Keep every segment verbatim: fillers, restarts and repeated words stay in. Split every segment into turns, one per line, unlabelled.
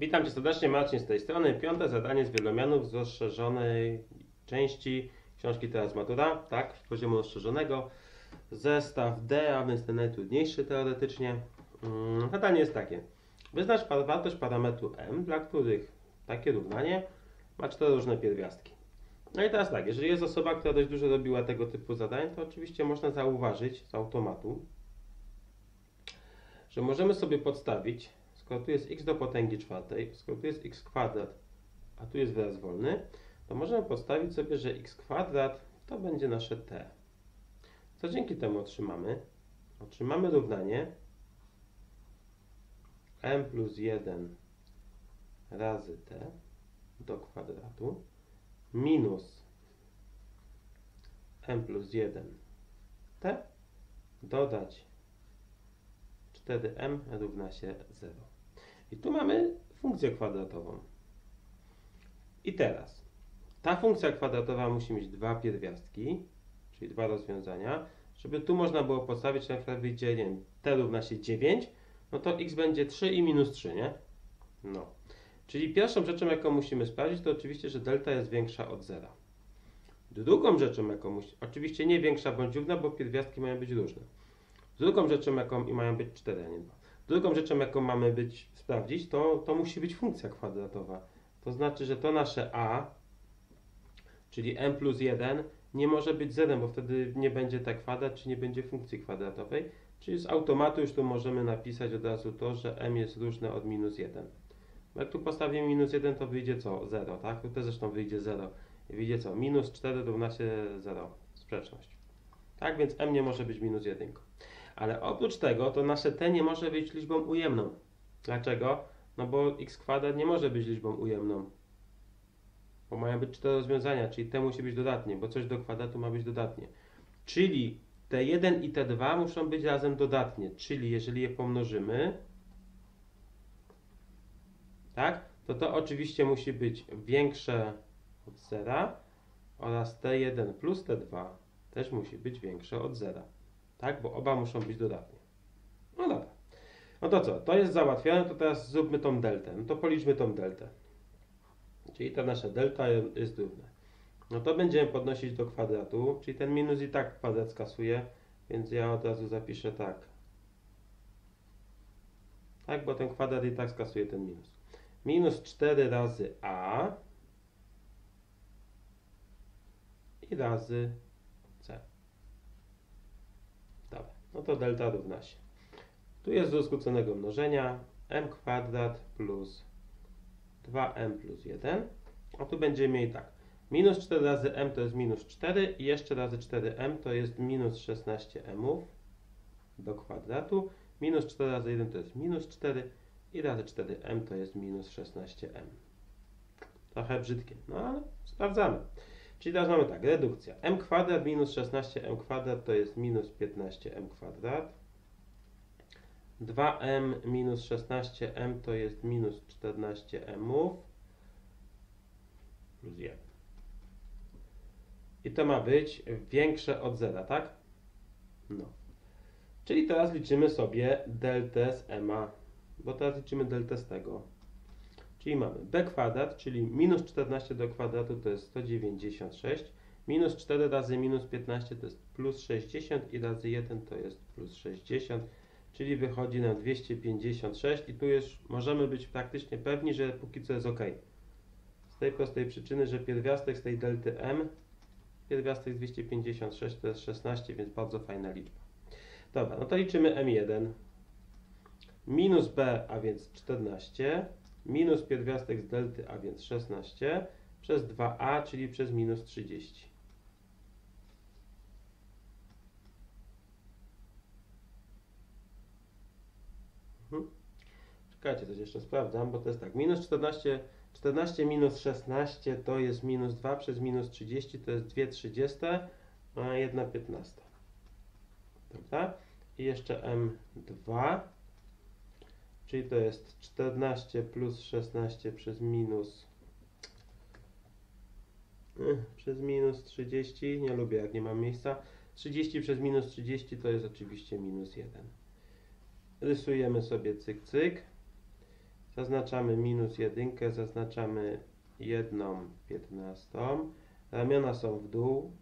Witam Cię serdecznie, Marcin z tej strony. Piąte zadanie z wielomianów z rozszerzonej części książki Teraz Matura, tak, z poziomu rozszerzonego. Zestaw D, a więc ten najtrudniejszy teoretycznie. Hmm, zadanie jest takie. Wyznacz wartość parametru m, dla których takie równanie ma cztery różne pierwiastki. No i teraz tak, jeżeli jest osoba, która dość dużo robiła tego typu zadań, to oczywiście można zauważyć z automatu, że możemy sobie podstawić, skoro tu jest x do potęgi czwartej, skoro tu jest x kwadrat, a tu jest wyraz wolny, to możemy podstawić sobie, że x kwadrat to będzie nasze t. Co dzięki temu otrzymamy? Otrzymamy równanie m plus jeden razy t do kwadratu minus m plus jeden t dodać cztery m równa się zero. I tu mamy funkcję kwadratową. I teraz ta funkcja kwadratowa musi mieć dwa pierwiastki, czyli dwa rozwiązania. Żeby tu można było podstawić, na przykład wyjdzie, nie wiem, t równa się dziewięć, no to x będzie trzy i minus trzy, nie? No. Czyli pierwszą rzeczą, jaką musimy sprawdzić, to oczywiście, że delta jest większa od zera. Drugą rzeczą, jaką musimy, oczywiście nie większa bądź równa, bo pierwiastki mają być różne. Drugą rzeczą, jaką i mają być cztery, a nie dwa. Drugą rzeczą, jaką mamy być sprawdzić, to, to musi być funkcja kwadratowa. To znaczy, że to nasze a, czyli m plus jeden, nie może być zerem, bo wtedy nie będzie t kwadrat, czy nie będzie funkcji kwadratowej. Czyli z automatu już tu możemy napisać od razu to, że m jest różne od minus jeden. Jak tu postawimy minus jeden, to wyjdzie co? zero, tak? Tutaj zresztą wyjdzie zero. I wyjdzie co? Minus cztery równa się zero. Sprzeczność. Tak, więc m nie może być minus jeden. Ale oprócz tego, to nasze t nie może być liczbą ujemną. Dlaczego? No bo x kwadrat nie może być liczbą ujemną. Bo mają być cztery rozwiązania, czyli t musi być dodatnie, bo coś do kwadratu ma być dodatnie. Czyli t jeden i t dwa muszą być razem dodatnie, czyli jeżeli je pomnożymy, tak, to to oczywiście musi być większe od zera oraz t jeden plus t dwa też musi być większe od zera. Tak, bo oba muszą być dodatnie. No dobra. No to co? To jest załatwione, to teraz zróbmy tą deltę. No to policzmy tą deltę. Czyli ta nasza delta jest równa. No to będziemy podnosić do kwadratu, czyli ten minus i tak kwadrat skasuje, więc ja od razu zapiszę tak. Tak, bo ten kwadrat i tak skasuje ten minus. Minus cztery razy a i razy c. Dobra, no to delta równa się. Tu jest do skróconego mnożenia m kwadrat plus dwa m plus jeden. A tu będziemy mieli tak. Minus cztery razy m to jest minus cztery i jeszcze razy cztery m to jest minus szesnaście emów do kwadratu. Minus cztery razy jeden to jest minus cztery i razy cztery m to jest minus szesnaście em. Trochę brzydkie, no ale sprawdzamy. Czyli teraz mamy tak, redukcja. M kwadrat minus szesnaście em kwadrat to jest minus piętnaście em kwadrat. dwa m minus szesnaście em to jest minus czternaście emów plus jeden. I to ma być większe od zera, tak? No. Czyli teraz liczymy sobie deltę z m, bo teraz liczymy deltę z tego. Czyli mamy b kwadrat, czyli minus czternaście do kwadratu to jest sto dziewięćdziesiąt sześć, minus cztery razy minus piętnaście to jest plus sześćdziesiąt i razy jeden to jest plus sześćdziesiąt, czyli wychodzi nam dwieście pięćdziesiąt sześć i tu już możemy być praktycznie pewni, że póki co jest ok. Z tej prostej przyczyny, że pierwiastek z tej delty m, pierwiastek z dwieście pięćdziesiąt sześć to jest szesnaście, więc bardzo fajna liczba. Dobra, no to liczymy m jeden, minus b, a więc czternaście, minus pierwiastek z delty, a więc szesnaście, przez dwa a, czyli przez minus trzydzieści. Mhm. Czekajcie, coś jeszcze sprawdzam, bo to jest tak, minus czternaście, czternaście minus szesnaście to jest minus dwa przez minus trzydzieści to jest dwie trzydzieste, a jedna piętnasta. Dobra? I jeszcze m dwa, czyli to jest czternaście plus szesnaście przez minus przez minus trzydzieści, nie lubię jak nie mam miejsca, trzydzieści przez minus trzydzieści to jest oczywiście minus jeden. Rysujemy sobie cyk cyk. Zaznaczamy minus jedynkę, zaznaczamy jedną piętnastą. Ramiona są w dół,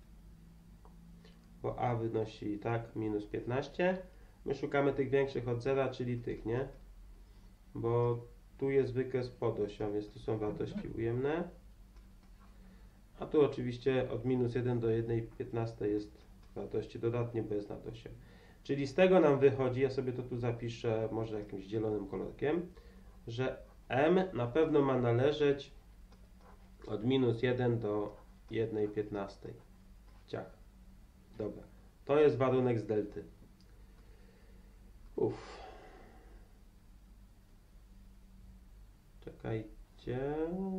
bo a wynosi tak minus piętnaście. My szukamy tych większych od zera, czyli tych, nie? Bo tu jest wykres pod osią, więc tu są wartości ujemne. A tu oczywiście od minus jeden do jednej piętnastej jest wartości dodatnie, bo jest nad osią. Czyli z tego nam wychodzi, ja sobie to tu zapiszę może jakimś zielonym kolorkiem, że m na pewno ma należeć od minus jeden do jednej piętnastej. Ciach. Dobra. To jest warunek z delty. Uff. Czekajcie.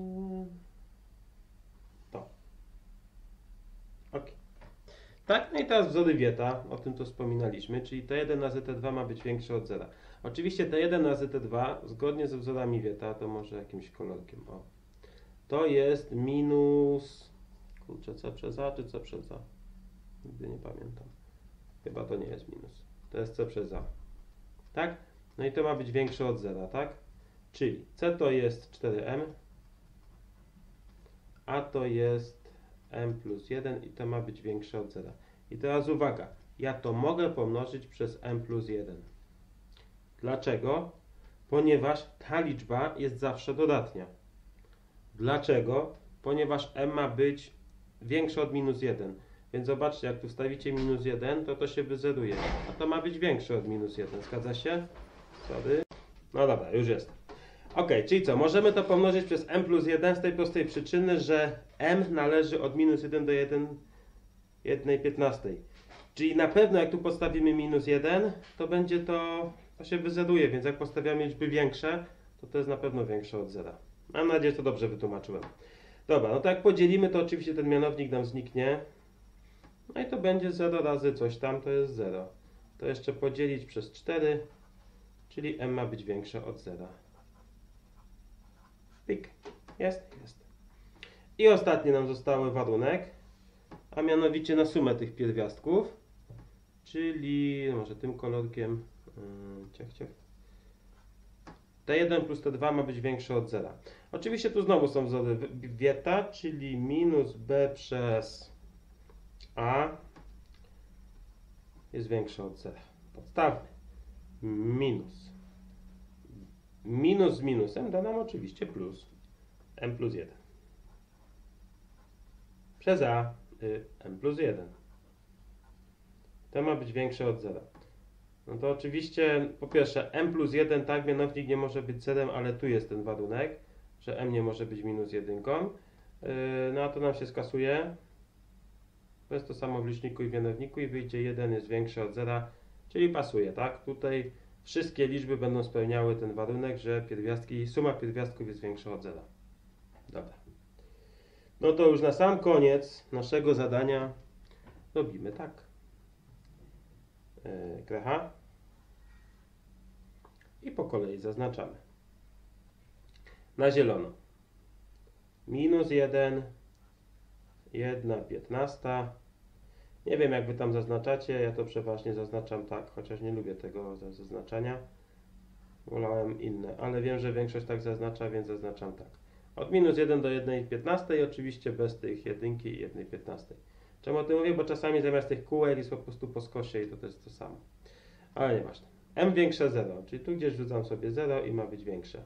To. Ok. Tak, no i teraz wzory Wieta, o tym to wspominaliśmy, czyli T jeden razy T dwa ma być większe od zera. Oczywiście T jeden razy T dwa, zgodnie ze wzorami Wieta, to może jakimś kolorkiem, o. To jest minus, kurczę, C przez A czy C przez A? Nigdy nie pamiętam. Chyba to nie jest minus. To jest C przez A. Tak? No i to ma być większe od zera, tak? Czyli C to jest cztery m, A to jest m plus jeden i to ma być większe od zera. I teraz uwaga, ja to mogę pomnożyć przez m plus jeden. Dlaczego? Ponieważ ta liczba jest zawsze dodatnia. Dlaczego? Ponieważ m ma być większe od minus jeden. Więc zobaczcie, jak tu wstawicie minus jeden, to to się wyzeruje. A to ma być większe od minus jeden. Zgadza się? Sorry. No dobra, już jest. Ok, czyli co? Możemy to pomnożyć przez m plus jeden z tej prostej przyczyny, że m należy od minus jeden do jednej piętnastej. Czyli na pewno jak tu postawimy minus jeden, to będzie to, to się wyzeruje, więc jak postawiamy liczby większe, to to jest na pewno większe od zera. Mam nadzieję, że to dobrze wytłumaczyłem. Dobra, no to jak podzielimy, to oczywiście ten mianownik nam zniknie. No i to będzie zero razy coś tam, to jest zero. To jeszcze podzielić przez cztery, czyli m ma być większe od zera. Pik. Jest? Jest. I ostatni nam zostały warunek, a mianowicie na sumę tych pierwiastków, czyli może tym kolorkiem, yy, ciach, ciach. T jeden plus T dwa ma być większe od zera. Oczywiście tu znowu są wzory Wieta, czyli minus b przez a jest większe od zera. Podstawmy. Minus. Minus z minusem da nam oczywiście plus. M plus jeden. Przez a y, m plus jeden. To ma być większe od zera. No to oczywiście po pierwsze m plus jeden, tak, mianownik nie może być zerem, ale tu jest ten warunek, że m nie może być minus jedynką. Yy, no a to nam się skasuje. To jest to samo w liczniku i w mianowniku i wyjdzie jeden jest większy od zera, czyli pasuje, tak? Tutaj wszystkie liczby będą spełniały ten warunek, że pierwiastki, suma pierwiastków jest większa od zera. Dobra. No to już na sam koniec naszego zadania robimy tak. Yy, krecha. I po kolei zaznaczamy. Na zielono. Minus jeden, jedna piętnasta. Nie wiem, jak wy tam zaznaczacie, ja to przeważnie zaznaczam tak, chociaż nie lubię tego zaznaczania. Wolałem inne, ale wiem, że większość tak zaznacza, więc zaznaczam tak. Od minus jeden do jednej piętnastej, oczywiście bez tych jedynki i jednej piętnastej. Czemu o tym mówię? Bo czasami zamiast tych kółek jest po prostu po skosie i to też to samo. Ale nieważne. M większe zero, czyli tu gdzieś rzucam sobie zero i ma być większe.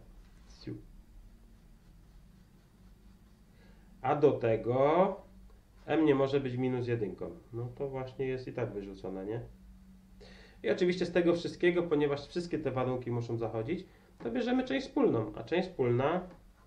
A do tego m nie może być minus jedynką. No to właśnie jest i tak wyrzucone, nie? I oczywiście z tego wszystkiego, ponieważ wszystkie te warunki muszą zachodzić, to bierzemy część wspólną. A część wspólna,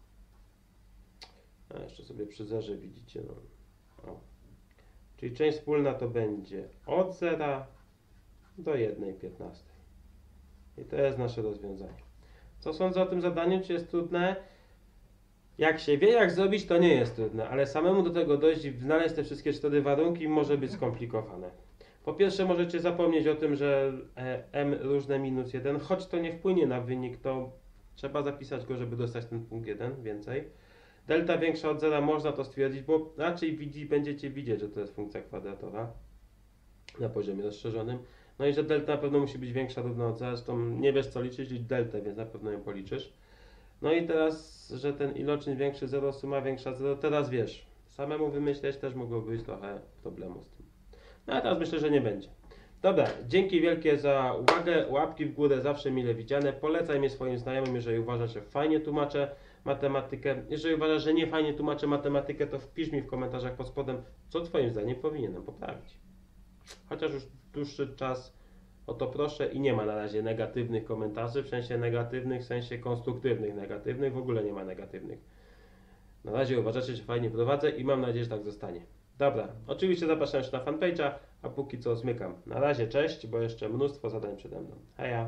a jeszcze sobie przy zerze widzicie, no. O. Czyli część wspólna to będzie od zera do jednej piętnastej. I to jest nasze rozwiązanie. Co sądzę o tym zadaniu? Czy jest trudne? Jak się wie, jak zrobić, to nie jest trudne, ale samemu do tego dojść i znaleźć te wszystkie cztery warunki może być skomplikowane. Po pierwsze, możecie zapomnieć o tym, że m różne minus jeden, choć to nie wpłynie na wynik, to trzeba zapisać go, żeby dostać ten punkt jeden więcej. Delta większa od zera można to stwierdzić, bo raczej widzi, będziecie widzieć, że to jest funkcja kwadratowa na poziomie rozszerzonym. No i że delta na pewno musi być większa równa od zera, zresztą nie wiesz co liczyć, licz deltę, więc na pewno ją policzysz. No i teraz, że ten iloczyn większy zero, suma większa zero, teraz wiesz, samemu wymyśleć też mogło być trochę problemu z tym. No a teraz myślę, że nie będzie. Dobra, dzięki wielkie za uwagę, łapki w górę zawsze mile widziane, polecaj mnie swoim znajomym, jeżeli uważasz, że fajnie tłumaczę matematykę. Jeżeli uważasz, że nie fajnie tłumaczę matematykę, to wpisz mi w komentarzach pod spodem, co twoim zdaniem powinienem poprawić. Chociaż już dłuższy czas o to proszę i nie ma na razie negatywnych komentarzy, w sensie negatywnych, w sensie konstruktywnych, negatywnych, w ogóle nie ma negatywnych. Na razie uważacie, że fajnie prowadzę i mam nadzieję, że tak zostanie. Dobra, oczywiście zapraszam jeszcze na fanpage'a, a póki co zmykam. Na razie, cześć, bo jeszcze mnóstwo zadań przede mną. Heja!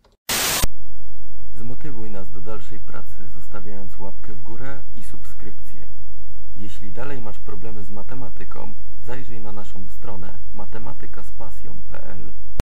Zmotywuj nas do dalszej pracy, zostawiając łapkę w górę i subskrypcję. Jeśli dalej masz problemy z matematyką, zajrzyj na naszą stronę matematyka z pasją kropka p l.